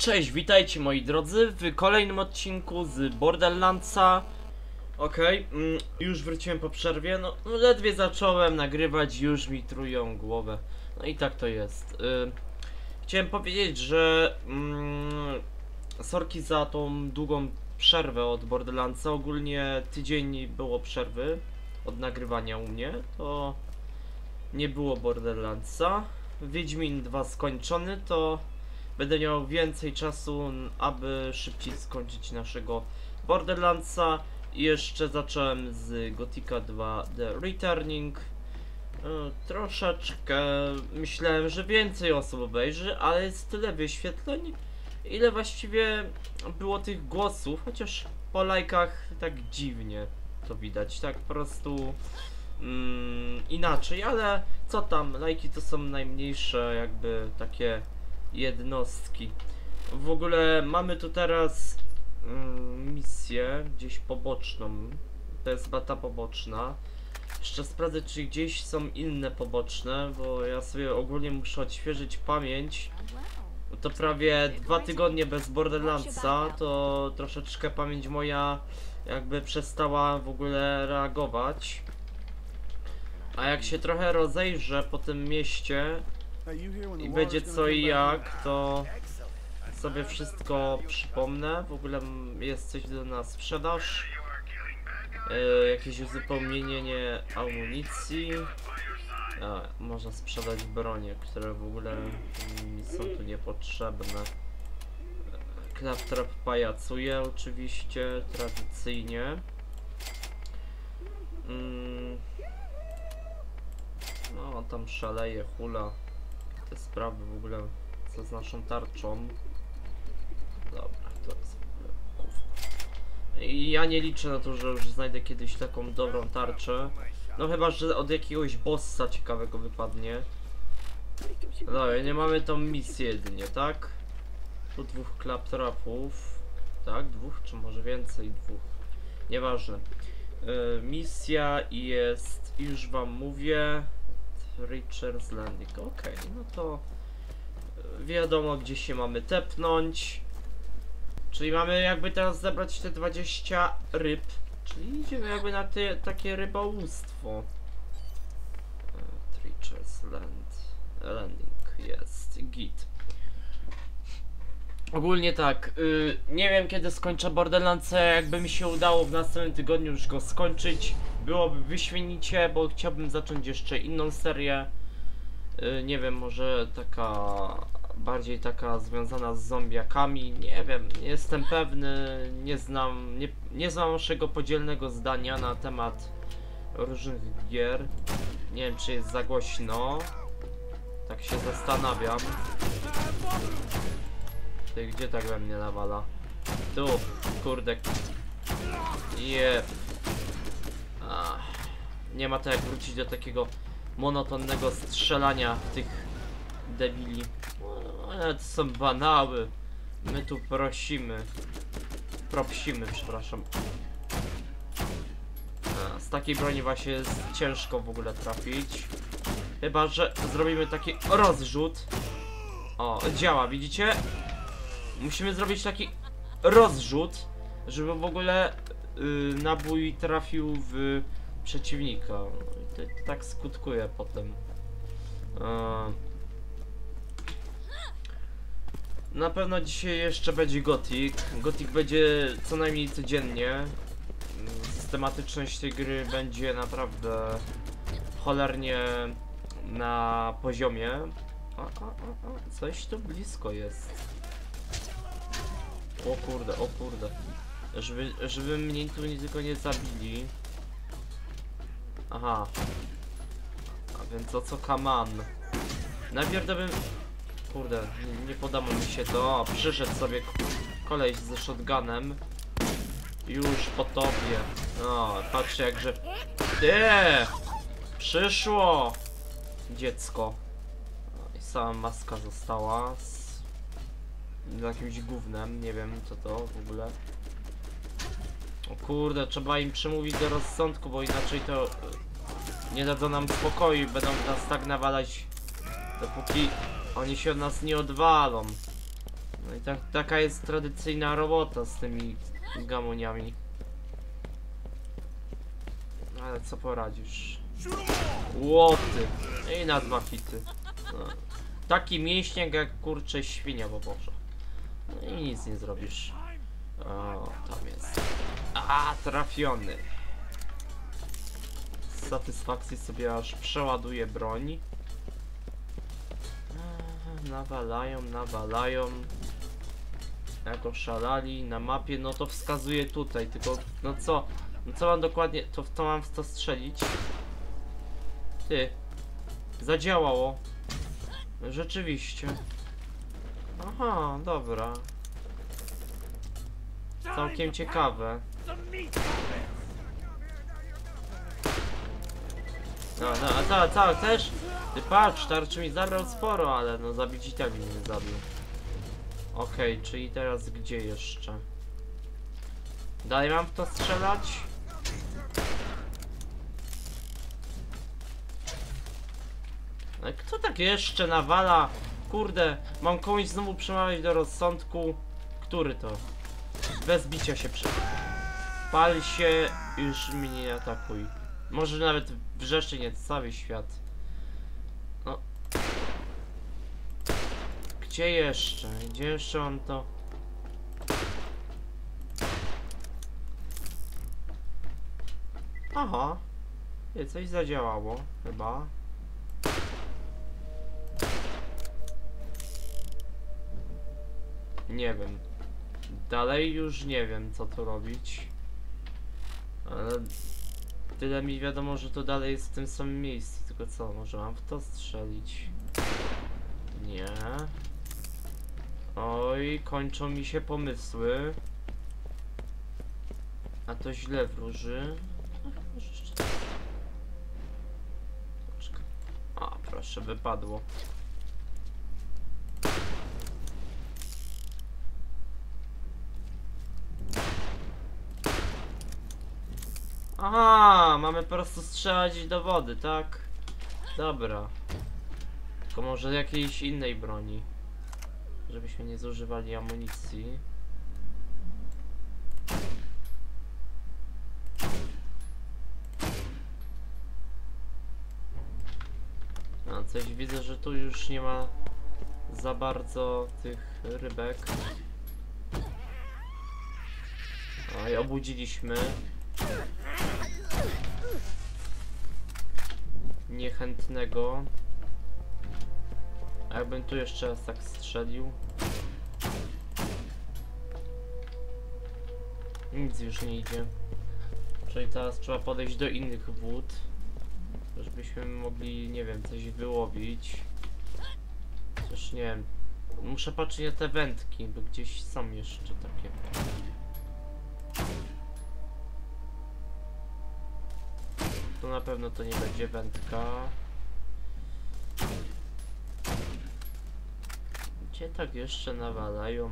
Cześć, witajcie moi drodzy w kolejnym odcinku z Borderlandsa. Okej, już wróciłem po przerwie, no ledwie zacząłem nagrywać, już mi trują głowę. No i tak to jest. Chciałem powiedzieć, że sorki za tą długą przerwę od Borderlandsa. Ogólnie tydzień było przerwy od nagrywania u mnie, to nie było Borderlandsa. Wiedźmin 2 skończony, to będę miał więcej czasu, aby szybciej skończyć naszego Borderlandsa. I jeszcze zacząłem z Gothica 2 The Returning. Troszeczkę myślałem, że więcej osób obejrzy, ale jest tyle wyświetleń, ile właściwie było tych głosów, chociaż po lajkach tak dziwnie to widać, tak po prostu inaczej, ale co tam, lajki to są najmniejsze jakby takie jednostki. W ogóle mamy tu teraz misję gdzieś poboczną. To jest chyba ta poboczna. Jeszcze sprawdzę, czy gdzieś są inne poboczne, bo ja sobie ogólnie muszę odświeżyć pamięć. To prawie 2 tygodnie bez Borderlandsa, to troszeczkę pamięć moja jakby przestała w ogóle reagować. A jak się trochę rozejrzę po tym mieście i będzie co i jak, to sobie wszystko przypomnę. W ogóle jest coś na sprzedaż, jakieś uzupełnienie amunicji. Można sprzedać bronie, które w ogóle mi są tu niepotrzebne. Claptrap pajacuje oczywiście, tradycyjnie. No, tam szaleje, hula. Te sprawy w ogóle, co z naszą tarczą. Dobra, to jest i ja nie liczę na to, że już znajdę kiedyś taką dobrą tarczę. No chyba, że od jakiegoś bossa ciekawego wypadnie. Dobra, nie mamy tą misję jedynie, tak? Tu 2 claptrapów. Tak, 2, czy może więcej? 2. Nieważne. Misja jest, już wam mówię, Richard's Landing. Okej, no to wiadomo, gdzie się mamy tepnąć. Czyli mamy jakby teraz zebrać te 20 ryb. Czyli idziemy jakby na takie rybołówstwo. Richard's Landing jest git. Ogólnie tak, nie wiem kiedy skończę Borderlandsa, jakby mi się udało w następnym tygodniu już go skończyć, byłoby wyśmienicie, bo chciałbym zacząć jeszcze inną serię. Nie wiem, może taka bardziej taka związana z zombiakami, nie wiem, nie jestem pewny, nie znam waszego podzielnego zdania na temat różnych gier. Nie wiem, czy jest za głośno, tak się zastanawiam. Ty, gdzie tak we mnie nawala? Tu, kurde. Nie ma to jak wrócić do takiego monotonnego strzelania w tych debili. To są banały. My tu propsimy, przepraszam. Z takiej broni właśnie jest ciężko w ogóle trafić. Chyba że zrobimy taki rozrzut. O, działa, widzicie? Musimy zrobić taki rozrzut, żeby w ogóle nabój trafił w przeciwnika. To tak skutkuje potem. Na pewno dzisiaj jeszcze będzie Gothic. Gothic będzie co najmniej codziennie. Systematyczność tej gry będzie naprawdę cholernie na poziomie. Coś tu blisko jest. O kurde. Żeby mnie tu tylko nie zabili. Aha. A więc o co kaman? Najpierw to bym... Kurde, nie podoba mi się to. O, przyszedł sobie koleś ze shotgunem. Już po tobie. No, patrzcie jakże... Przyszło! Dziecko. I sama maska została z jakimś gównem, nie wiem co to w ogóle. O kurde, trzeba im przemówić do rozsądku, bo inaczej to nie dadzą nam spokoju i będą nas tak nawalać, dopóki oni się od nas nie odwalą. No i taka jest tradycyjna robota z tymi gamoniami. Ale co poradzisz? Łoty! I na 2 hity. No. Taki mięśniak jak kurcze świnia, bo Boże. No i nic nie zrobisz. O, tam jest. A, trafiony. Z satysfakcji sobie aż przeładuję broń. Nawalają. Jak oszalali na mapie, no to wskazuje tutaj, tylko no co mam dokładnie, to mam w to strzelić? Ty, zadziałało. Rzeczywiście. Aha, dobra. Całkiem ciekawe. No, a co, też? Ty patrz, tarczy mi zabrał sporo, ale no zabić i tak mnie nie zabił. Okej, czyli teraz gdzie jeszcze? Dalej mam w to strzelać? Ale kto tak jeszcze nawala? Kurde, mam komuś znowu przemawiać do rozsądku. Który to? Bez bicia się pal się, już mnie nie atakuj. Może nawet wrzeszczy nie cały świat. No. Gdzie jeszcze? Gdzie jeszcze on to? Aha. Nie, coś zadziałało, chyba. Nie wiem. Dalej już nie wiem, co tu robić. Ale tyle mi wiadomo, że to dalej jest w tym samym miejscu. Tylko co, może mam w to strzelić? Nie. Oj, kończą mi się pomysły. A to źle wróży. Może jeszcze... A, proszę, wypadło. Aha, mamy po prostu strzelać do wody, tak? Dobra. Tylko może jakiejś innej broni. Żebyśmy nie zużywali amunicji. No, coś widzę, że tu już nie ma za bardzo tych rybek. Oj, obudziliśmy niechętnego. A jakbym tu jeszcze raz tak strzelił. Nic już nie idzie. Czyli teraz trzeba podejść do innych wód, żebyśmy mogli, nie wiem, coś wyłowić. Też nie wiem. Muszę patrzeć na te wędki, bo gdzieś są jeszcze takie. Tu na pewno to nie będzie wędka. Gdzie tak jeszcze nawalają?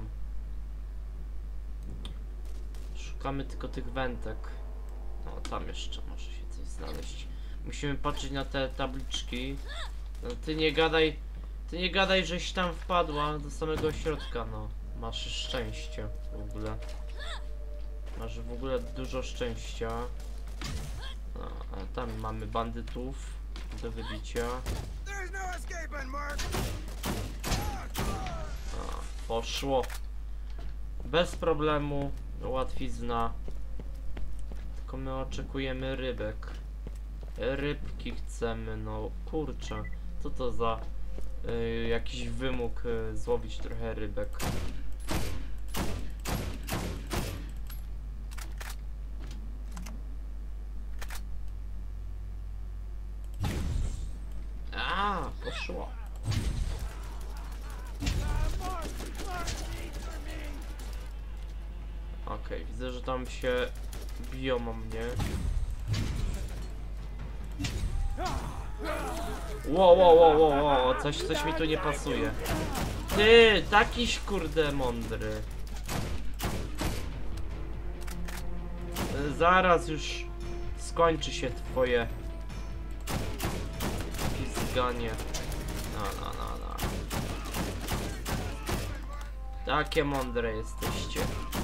Szukamy tylko tych wędek. No tam jeszcze może się coś znaleźć. Musimy patrzeć na te tabliczki. No, ty nie gadaj, żeś tam wpadła do samego środka, no. Masz szczęście w ogóle. Masz w ogóle dużo szczęścia. No, a tam mamy bandytów do wybicia. A, poszło. Bez problemu, łatwizna. Tylko my oczekujemy rybek. Rybki chcemy, no kurczę. Co to za jakiś wymóg złowić trochę rybek. A, poszło. Okej, widzę, że tam się biją o mnie. Wow, coś mi tu nie pasuje. Ty, takiś kurde mądry. Zaraz już skończy się twoje pizganie. No. Takie mądre jesteście.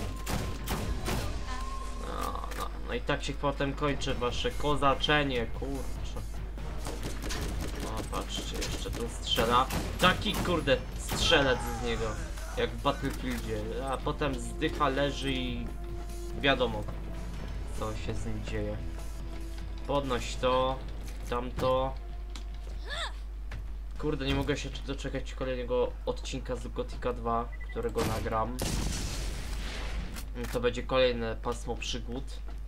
No i tak się potem kończy wasze kozaczenie, kurczę. O, patrzcie, jeszcze tu strzela. Taki kurde strzelec z niego, jak w Battlefieldzie. A potem zdycha, leży i wiadomo, co się z nim dzieje. Podnoś to, tamto. Kurde, nie mogę się doczekać kolejnego odcinka z Gothica 2, którego nagram. To będzie kolejne pasmo przygód.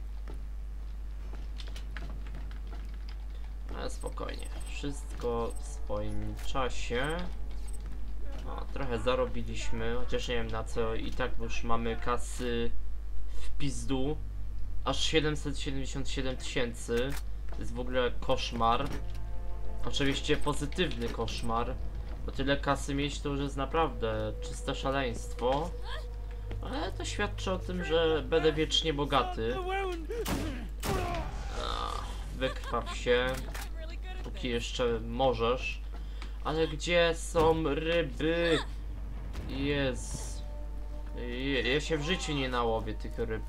Ale spokojnie, wszystko w swoim czasie. O, trochę zarobiliśmy, chociaż nie wiem na co, i tak już mamy kasy w pizdu. Aż 777 000. To jest w ogóle koszmar. Oczywiście pozytywny koszmar, bo tyle kasy mieć to już jest naprawdę czyste szaleństwo. Ale to świadczy o tym, że będę wiecznie bogaty. Wykrwaw się, póki jeszcze możesz. Ale gdzie są ryby? Jest. Ja się w życiu nie nałowię tych ryb.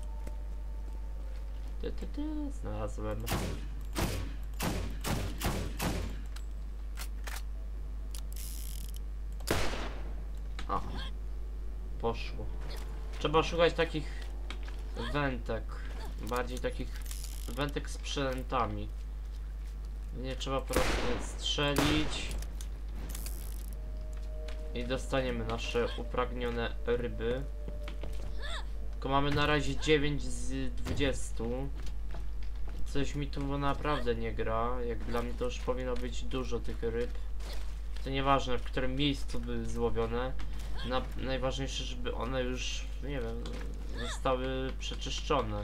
Znalazłem. O. Poszło. Trzeba szukać takich wętek. Bardziej takich wętek z przynętami. Nie trzeba po prostu strzelić. I dostaniemy nasze upragnione ryby. Tylko mamy na razie 9 z 20. Coś mi tu naprawdę nie gra. Jak dla mnie to już powinno być dużo tych ryb. To nieważne w którym miejscu były złowione. Najważniejsze, żeby one już, nie wiem, zostały przeczyszczone.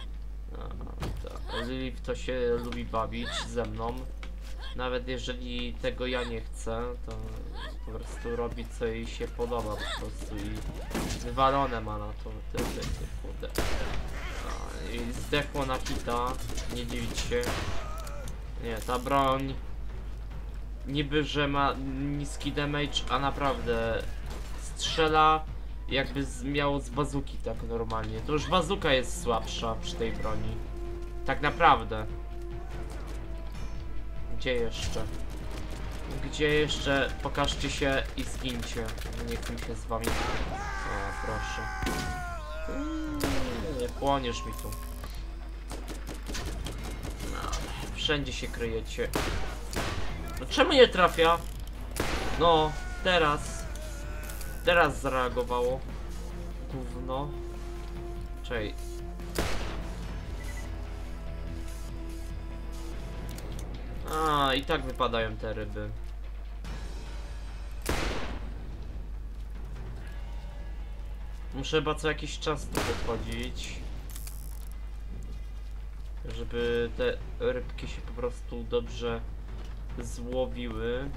Lilith to się lubi bawić ze mną. Nawet jeżeli tego ja nie chcę, to po prostu robi co jej się podoba po prostu i wywalone ma na to. Kurde. I zdechło na hita, nie dziwić się. Nie, ta broń niby, że ma niski damage, a naprawdę strzela jakby miało z bazuki tak normalnie. To już bazuka jest słabsza przy tej broni. Tak naprawdę. Gdzie jeszcze? Gdzie jeszcze? Pokażcie się i zgincie. Nie chcę się z wami. O, proszę. Nie płoniesz mi tu. No, wszędzie się kryjecie. No czemu nie trafia? No, teraz. Teraz zareagowało. Gówno. Czej. A, i tak wypadają te ryby. Muszę chyba co jakiś czas tu wychodzić, żeby te rybki się po prostu dobrze złowiły.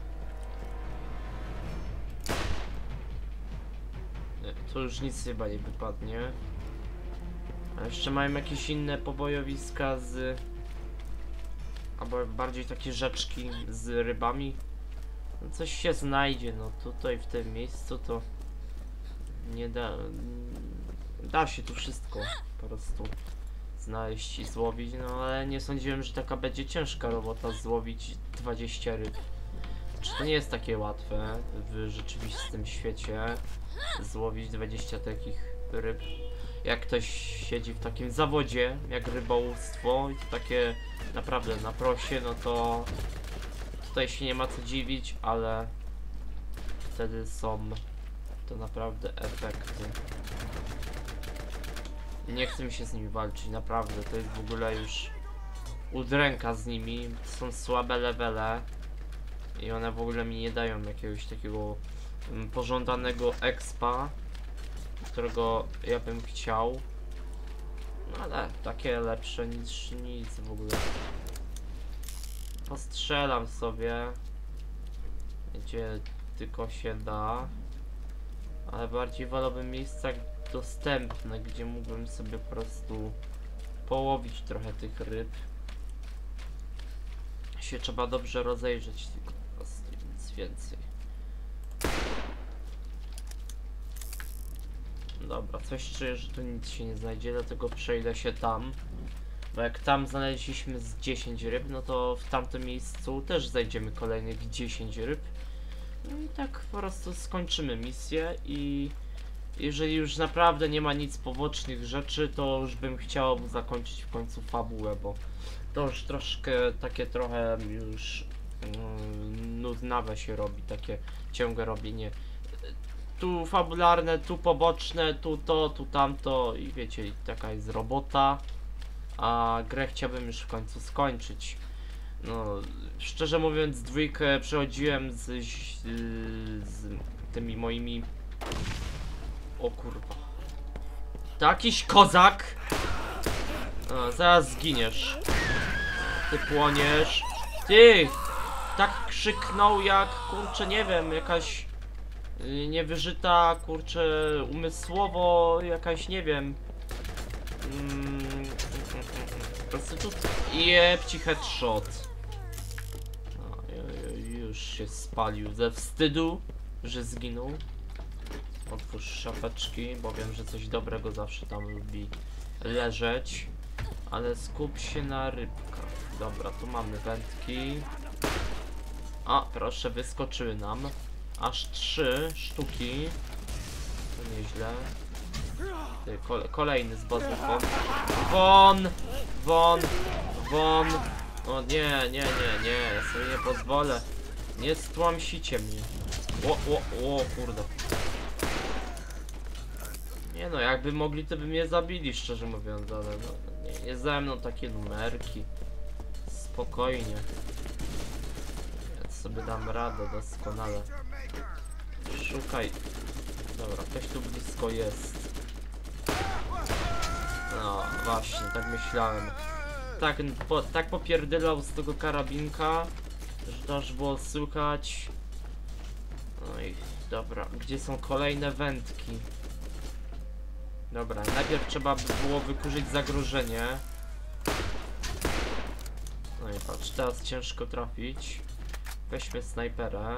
Nie, to już nic chyba nie wypadnie. A jeszcze mają jakieś inne pobojowiska z... albo bardziej takie rzeczki z rybami. No coś się znajdzie, no tutaj w tym miejscu to nie da się tu wszystko po prostu znaleźć i złowić, no ale nie sądziłem, że taka będzie ciężka robota złowić 20 ryb. Czy to nie jest takie łatwe w rzeczywistym świecie złowić 20 takich ryb? Jak ktoś siedzi w takim zawodzie jak rybołówstwo i to takie naprawdę na prosie, no to tutaj się nie ma co dziwić, ale wtedy są to naprawdę efekty. Nie chcę mi się z nimi walczyć, naprawdę, to jest w ogóle już udręka z nimi, są słabe levele i one w ogóle mi nie dają jakiegoś takiego pożądanego expa, którego ja bym chciał. No ale takie lepsze niż nic w ogóle. Postrzelam sobie, gdzie tylko się da, ale bardziej wolałbym miejsca dostępne, gdzie mógłbym sobie po prostu połowić trochę tych ryb. Się trzeba dobrze rozejrzeć, tylko po prostu nic więcej. Dobra, coś czuję, że tu nic się nie znajdzie, dlatego przejdę się tam. Bo jak tam znaleźliśmy z 10 ryb, no to w tamtym miejscu też znajdziemy kolejnych 10 ryb. No i tak po prostu skończymy misję i jeżeli już naprawdę nie ma nic pobocznych rzeczy, to już bym chciał zakończyć w końcu fabułę, bo to już troszkę takie trochę już nudnawe się robi, takie ciągłe robienie. Tu fabularne, tu poboczne, tu to, tu tamto i wiecie, taka jest robota, a grę chciałbym już w końcu skończyć. No, szczerze mówiąc, dwójkę przechodziłem z tymi moimi... O kurwa. To jakiś kozak! A, zaraz zginiesz. Ty płoniesz. Ty! Tak krzyknął jak, kurczę, nie wiem, jakaś... niewyżyta, kurczę, umysłowo, jakaś, nie wiem... prostytutka. Jeb ci headshot. No, już się spalił ze wstydu, że zginął. Otwórz szafeczki, bo wiem, że coś dobrego zawsze tam lubi leżeć. Ale skup się na rybkach. Dobra, tu mamy wędki. A, proszę, wyskoczyły nam. Aż 3 sztuki. To nieźle. Ty, kolejny z bazooką. Won! Won! Won! O nie, ja sobie nie pozwolę. Nie stłamsicie mnie. O, kurde. Nie no, jakby mogli, to by mnie zabili, szczerze mówiąc, ale no, nie ze mną takie numerki. Spokojnie. Ja sobie dam radę doskonale. Szukaj. Dobra, ktoś tu blisko jest. No, właśnie, tak myślałem. Tak popierdylał z tego karabinka, że to aż było słychać. No i dobra, gdzie są kolejne wędki? Dobra, najpierw trzeba by było wykurzyć zagrożenie. No i patrz, teraz ciężko trafić. Weźmy snajperę.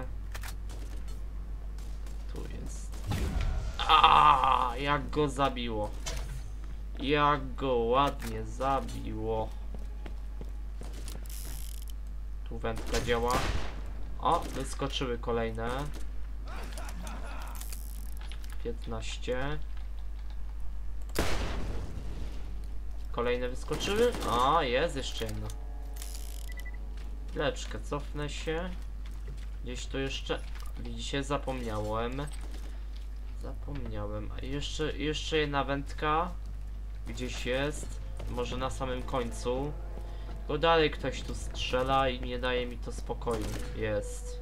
Tu jest. A, jak go zabiło. Jak go ładnie zabiło. Tu wędka działa. O, wyskoczyły kolejne. 15. Kolejne wyskoczyły. O, jest jeszcze jedno. Chwileczkę, cofnę się. Gdzieś tu jeszcze... Widzicie, zapomniałem. A jeszcze jedna wędka. Gdzieś jest. Może na samym końcu. Bo dalej ktoś tu strzela i nie daje mi to spokoju. Jest.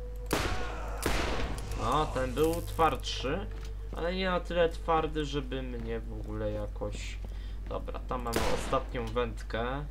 O, ten był twardszy. Ale nie na tyle twardy, żeby mnie w ogóle jakoś... Dobra, tam mamy ostatnią wędkę.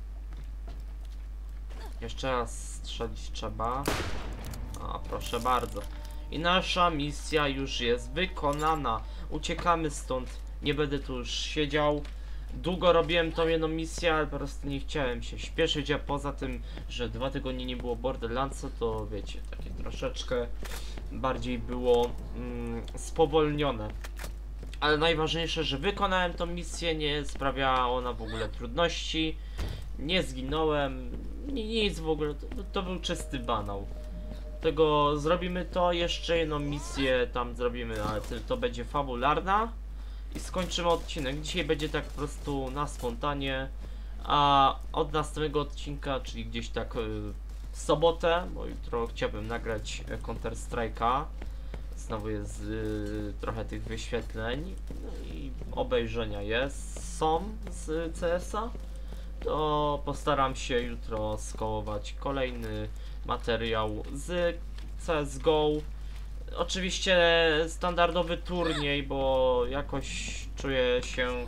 Jeszcze raz strzelić trzeba. O, proszę bardzo. I nasza misja już jest wykonana. Uciekamy stąd. Nie będę tu już siedział. Długo robiłem tą jedną misję, ale po prostu nie chciałem się śpieszyć, a poza tym, że 2 tygodnie nie było Borderlandsa, to wiecie, takie troszeczkę bardziej było spowolnione. Ale najważniejsze, że wykonałem tą misję, nie sprawiała ona w ogóle trudności, nie zginąłem, nic w ogóle, to był czysty banał. Tego zrobimy to, jeszcze jedną misję tam zrobimy, ale to będzie fabularna. I skończymy odcinek. Dzisiaj będzie tak po prostu na spontanie. A od następnego odcinka, czyli gdzieś tak w sobotę, bo jutro chciałbym nagrać Counter Strike'a. Znowu jest trochę tych wyświetleń. No i obejrzenia są z CS-a. To postaram się jutro skołować kolejny materiał z CSGO. Oczywiście standardowy turniej, bo jakoś czuję się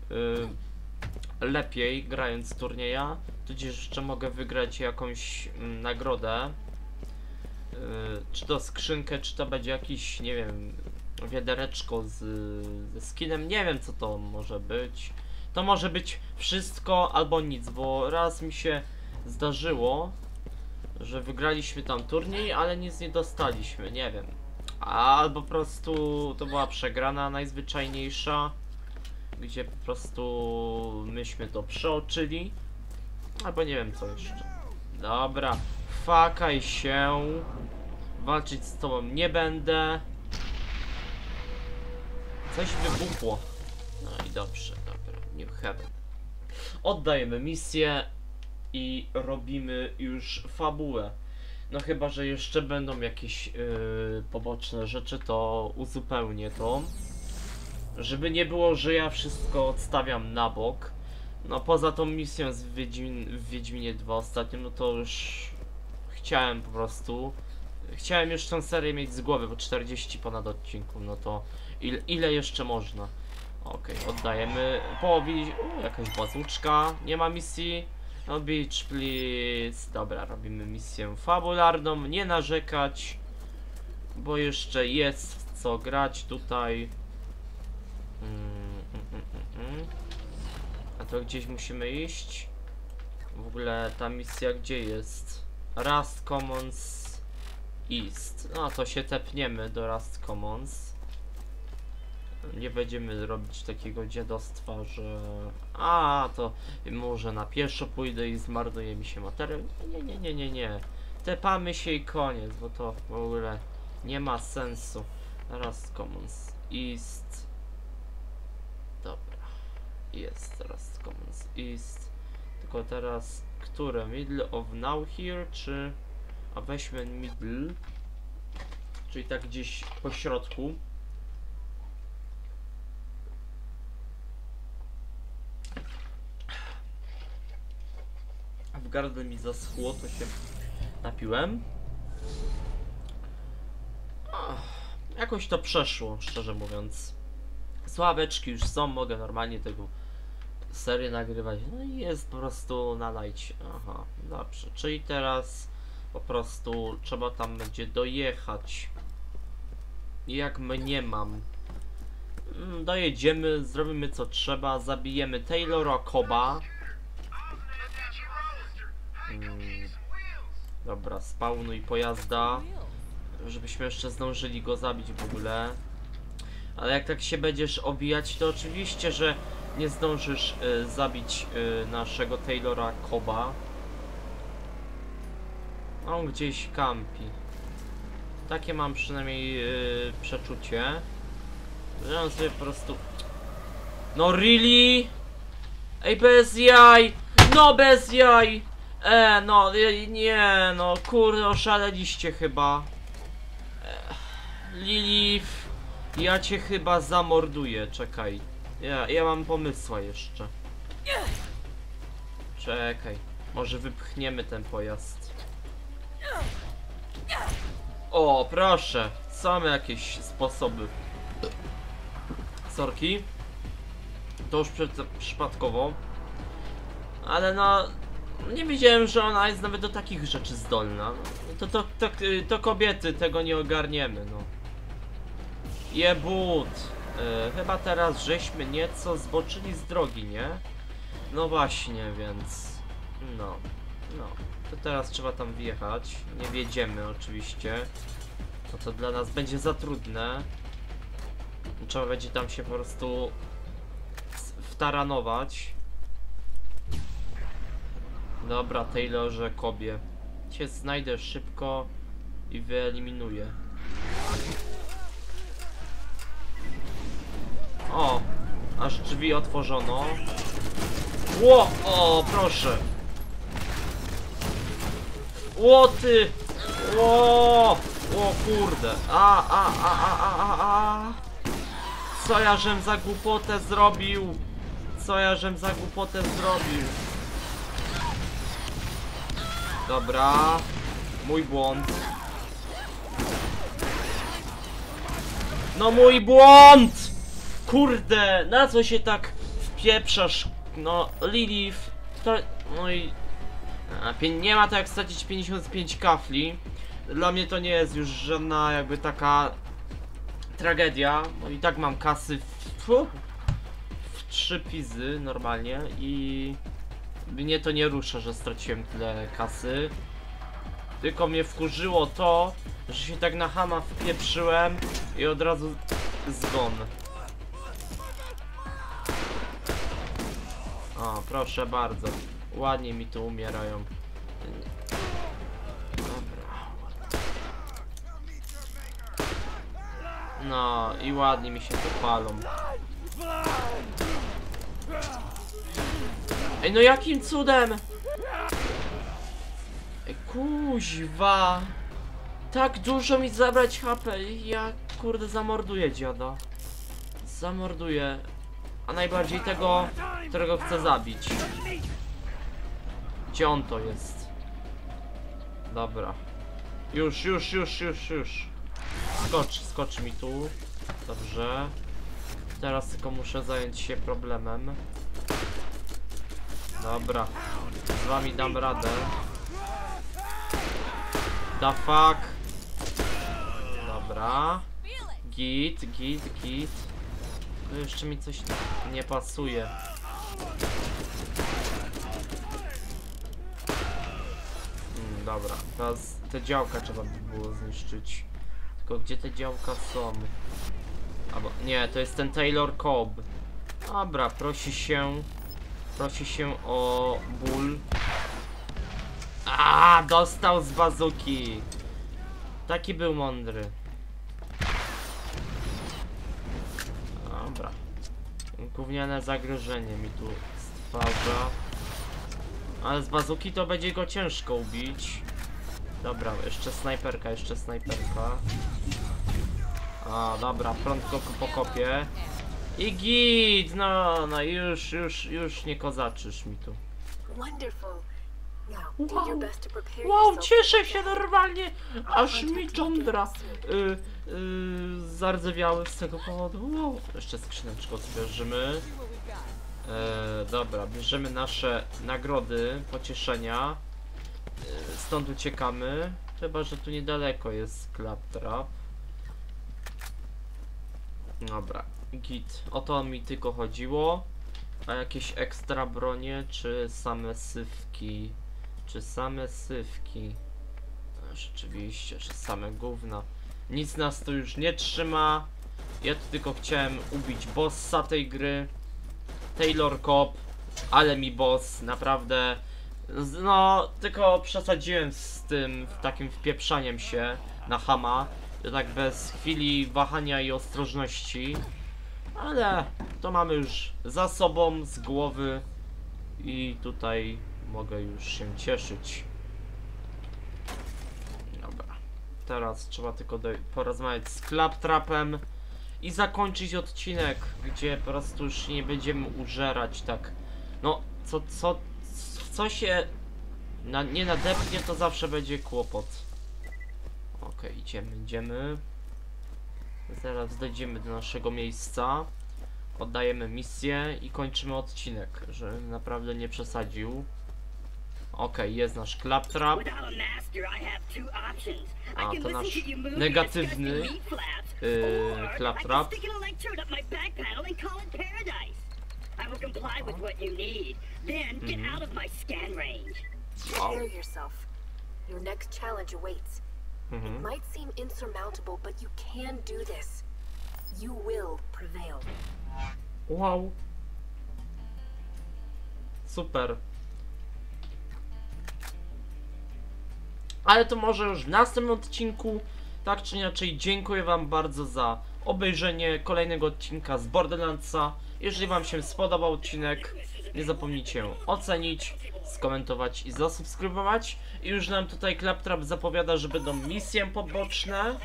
lepiej grając turnieja. Tudzież jeszcze mogę wygrać jakąś nagrodę. Czy to skrzynkę, czy to będzie jakiś, nie wiem, wiadereczko ze skinem. Nie wiem, co to może być. To może być wszystko albo nic, bo raz mi się zdarzyło, że wygraliśmy tam turniej, ale nic nie dostaliśmy, nie wiem. albo po prostu to była przegrana najzwyczajniejsza, gdzie po prostu myśmy to przeoczyli, albo nie wiem co jeszcze. Dobra, fakaj się, walczyć z tobą nie będę. Coś wybuchło. No i dobrze, dobra, New Heaven. Oddajemy misję i robimy już fabułę. No chyba, że jeszcze będą jakieś poboczne rzeczy, to uzupełnię to. Żeby nie było, że ja wszystko odstawiam na bok. No poza tą misją w Wiedźminie 2 ostatnim, no to już chciałem po prostu... Chciałem już tę serię mieć z głowy, bo 40 ponad odcinków, no to ile jeszcze można? Okej, oddajemy połowi... jakaś bazuczka, nie ma misji. No beach please. Dobra, robimy misję fabularną, nie narzekać, bo jeszcze jest w co grać tutaj. A to gdzieś musimy iść. W ogóle ta misja gdzie jest? Rust Commons East. No to się tepniemy do Rust Commons. Nie będziemy robić takiego dziadostwa, że... A, to może na pieszo pójdę i zmarnuje mi się materiał. Nie. Tepamy się i koniec, bo to w ogóle nie ma sensu. Rust Commons East. Dobra. Jest Rust Commons East. Tylko teraz, które? Middle of Now Here, czy... A weźmy middle. Czyli tak gdzieś po środku. W gardle mi zaschło, to się napiłem. Jakoś to przeszło, szczerze mówiąc. Sławeczki już są, mogę normalnie tego serię nagrywać. No i jest po prostu na lajcie. Aha, dobrze. Czyli teraz po prostu trzeba tam będzie dojechać. Jak mnie mam. Dojedziemy, zrobimy co trzeba, zabijemy Taylora Coba. Dobra, spawnuj pojazda, żebyśmy jeszcze zdążyli go zabić w ogóle. Ale jak tak się będziesz obijać, to oczywiście, że nie zdążysz zabić naszego Taylora Coba. On gdzieś kampi. Takie mam przynajmniej przeczucie, że on sobie po prostu... No really? Ej, bez jaj! No bez jaj! No nie, no kurde, oszaleliście chyba. Lilith, ja cię chyba zamorduję, czekaj. Ja mam pomysła jeszcze. Czekaj, może wypchniemy ten pojazd. O, proszę, są jakieś sposoby. Sorki. To już przypadkowo. Ale no, nie wiedziałem, że ona jest nawet do takich rzeczy zdolna. To kobiety tego nie ogarniemy, no. Jebut. Chyba teraz żeśmy nieco zboczyli z drogi, nie? No właśnie, więc... No. To teraz trzeba tam wjechać. Nie wjedziemy oczywiście. To dla nas będzie za trudne. Trzeba będzie tam się po prostu wtaranować. Dobra, Taylorze Cobie. Cię znajdę szybko i wyeliminuję. O! Aż drzwi otworzono. Ło! O, proszę! Ło ty! Ło! O kurde! Co ja żem za głupotę zrobił? Dobra, mój błąd. No mój błąd! Kurde, na co się tak wpieprzasz? No, Lilith, to... No i... nie ma to jak stracić 55 kafli. Dla mnie to nie jest już żadna jakby taka tragedia, bo i tak mam kasy w 3 pizy normalnie i mnie to nie rusza, że straciłem tyle kasy. Tylko mnie wkurzyło to, że się tak na chama wpieprzyłem i od razu zgon. O, proszę bardzo. Ładnie mi tu umierają. Dobra. No i ładnie mi się tu palą. Ej, no jakim cudem? Ej, kuźwa. Tak dużo mi zabrać HP. Ja kurde zamorduję dziada. Zamorduję. A najbardziej tego, którego chcę zabić. Gdzie on to jest? Dobra. Już. Skocz mi tu. Dobrze. Teraz tylko muszę zająć się problemem. Dobra. Z wami dam radę. The fuck. Dobra. Git. Tu jeszcze mi coś nie pasuje. Dobra, teraz te działka trzeba by było zniszczyć. Tylko gdzie te działka są? Albo nie, to jest ten Taylor Cobb. Dobra, prosi się o ból. A, dostał z bazuki. Taki był mądry. Dobra. Gówniane zagrożenie mi tu stwarza. Ale z bazuki to będzie go ciężko ubić. Dobra, jeszcze snajperka. A, dobra, prąd go pokopię. I git! No, już nie kozaczysz mi tu. Wow, cieszę się normalnie! Aż mi cządra zardzewiały z tego powodu. Wow. Jeszcze skrzyneczkę odbierzemy. Dobra, bierzemy nasze nagrody, pocieszenia. Stąd uciekamy. Chyba, że tu niedaleko jest Claptrap. Dobra, git. O to mi tylko chodziło. A jakieś ekstra bronie, czy same sywki? Rzeczywiście, że same gówna. Nic nas tu już nie trzyma. Ja tu tylko chciałem ubić bossa tej gry. Taylor Cobb, ale mi boss, naprawdę. No, tylko przesadziłem z tym takim wpieprzaniem się na chama. Tak bez chwili wahania i ostrożności. Ale to mamy już za sobą, z głowy. I tutaj mogę już się cieszyć. Dobra. Teraz trzeba tylko porozmawiać z Claptrapem i zakończyć odcinek, gdzie po prostu już nie będziemy użerać tak. No, co się nie nadepnie, to zawsze będzie kłopot. Okej, idziemy. Zaraz dojdziemy do naszego miejsca. Oddajemy misję i kończymy odcinek, że naprawdę nie przesadził. Okej, jest nasz Claptrap. A, to nasz negatywny Claptrap. Wow. It might seem insurmountable, but you can do this. You will prevail. Wow. Super. Ale to może już w następnym odcinku. Tak czy inaczej, dziękuję wam bardzo za obejrzenie kolejnego odcinka z Borderlandsa. Jeżeli wam się spodobał odcinek, nie zapomnijcie ocenić, skomentować i zasubskrybować. I już nam tutaj Claptrap zapowiada, że będą misje poboczne.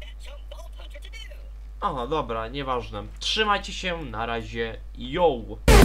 O, dobra, nieważne. Trzymajcie się, na razie, yo!